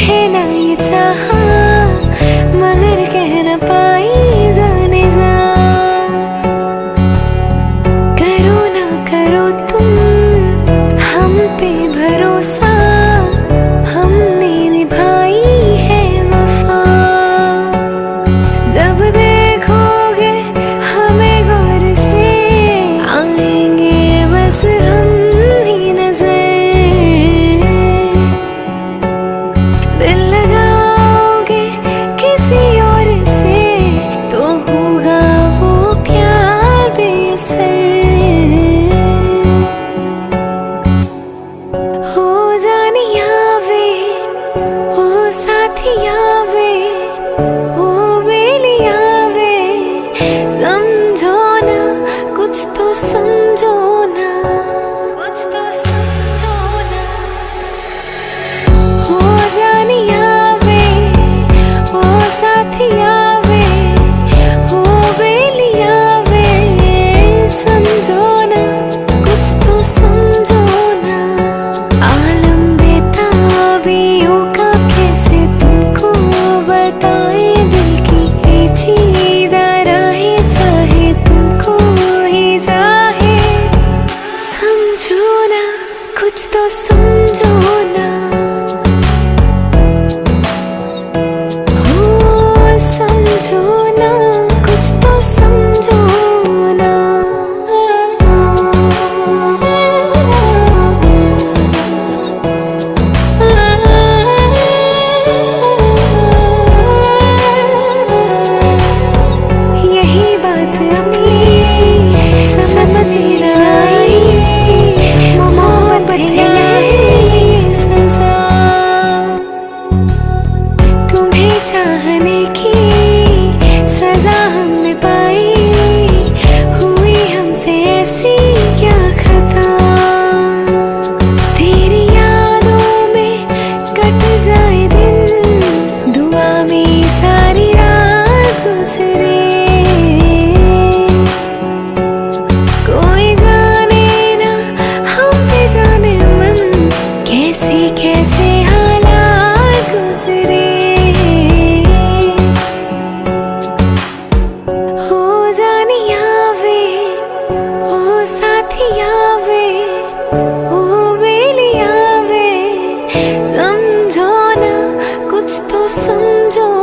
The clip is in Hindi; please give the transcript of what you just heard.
है ना ये चाहा मगर कह न पाई जाने जा। करो ना करो तुम हम पे भरोसा, हमने निभाई है वफा। जब देखोगे हमें गौर से आएंगे बस हम ही नजर। दिल लगाओगे किसी और से तो होगा वो प्यार बेअसर। हो जानिया वे ओ साथिया वे ओ बेलिया वे, समझो ना कुछ तो समझो ना, कुछ तो समझो ना। हो जानिया वे ओ साथिया वे ओ बेलिया वे, समझो ना कुछ तो समझो ना। आलम बेताबियों का कैसे तुमको बताए, दिल की पेचीदा राहें चाहे तुमको ही चाहे। समझो ना कुछ तो समझो ना, हो समझो ना कुछ तो समझो ना। यही बात अपनी समझ ना आई, मोहब्बत है सजा। तुम्हें चाहने की सजा हमने पाई, हुई हमसे ऐसी क्या खता। तेरी यादों में कट जाए दिन, दुआ में सारी रात गुजरे। कोई जाने ना हम पे जाने मन, कैसे कैसे हालात गुजरे। हो जानिया वे ओ साथिया वे ओ बेलिया वे, समझो ना कुछ तो समझो